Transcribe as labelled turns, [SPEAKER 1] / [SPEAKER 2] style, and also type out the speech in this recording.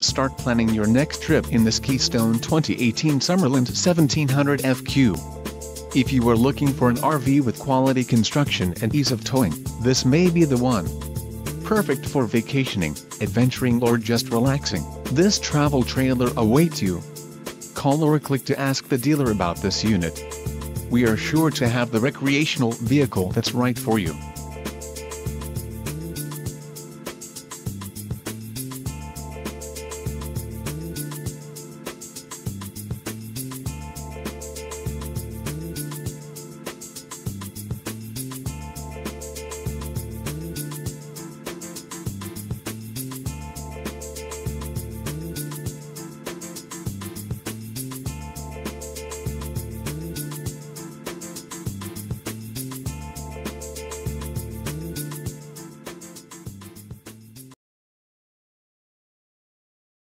[SPEAKER 1] Start planning your next trip in this Keystone 2018 Summerland 1700 FQ. If you are looking for an RV with quality construction and ease of towing, this may be the one. Perfect for vacationing, adventuring or just relaxing, this travel trailer awaits you. Call or click to ask the dealer about this unit. We are sure to have the recreational vehicle that's right for you.